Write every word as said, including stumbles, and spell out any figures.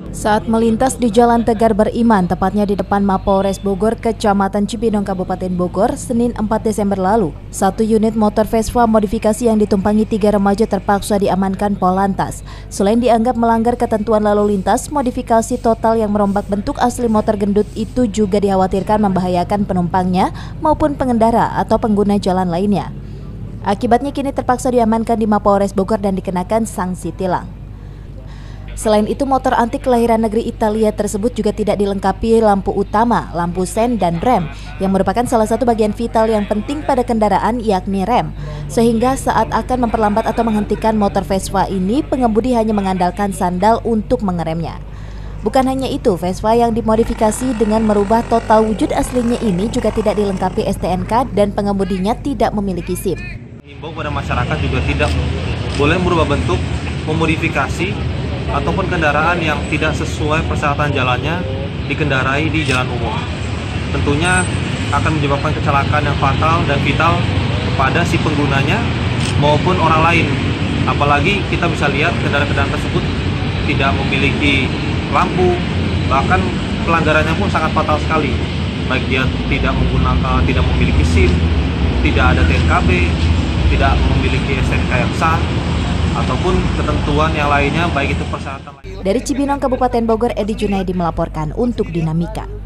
Saat melintas di Jalan Tegar Beriman, tepatnya di depan Mapolres Bogor, Kecamatan Cibinong, Kabupaten Bogor, Senin empat Desember lalu, satu unit motor Vespa modifikasi yang ditumpangi tiga remaja terpaksa diamankan Polantas. Selain dianggap melanggar ketentuan lalu lintas, modifikasi total yang merombak bentuk asli motor gendut itu juga dikhawatirkan membahayakan penumpangnya maupun pengendara atau pengguna jalan lainnya. Akibatnya kini terpaksa diamankan di Mapolres Bogor dan dikenakan sanksi tilang. Selain itu, motor antik kelahiran negeri Italia tersebut juga tidak dilengkapi lampu utama, lampu sen, dan rem, yang merupakan salah satu bagian vital yang penting pada kendaraan, yakni rem. Sehingga saat akan memperlambat atau menghentikan motor Vespa ini, pengemudi hanya mengandalkan sandal untuk mengeremnya. Bukan hanya itu, Vespa yang dimodifikasi dengan merubah total wujud aslinya ini juga tidak dilengkapi S T N K dan pengemudinya tidak memiliki SIM. Himbau pada masyarakat juga tidak boleh merubah bentuk, memodifikasi ataupun kendaraan yang tidak sesuai persyaratan jalannya dikendarai di jalan umum. Tentunya akan menyebabkan kecelakaan yang fatal dan vital kepada si penggunanya maupun orang lain. Apalagi kita bisa lihat kendaraan-kendaraan tersebut tidak memiliki lampu, bahkan pelanggarannya pun sangat fatal sekali. Baik dia tidak menggunakan, tidak memiliki SIM, tidak ada T N K B, tidak memiliki S T N K yang sah, ataupun ketentuan yang lainnya, baik itu persyaratan lain. Dari Cibinong, Kabupaten Bogor, Edi Junaidi melaporkan untuk Dinamika.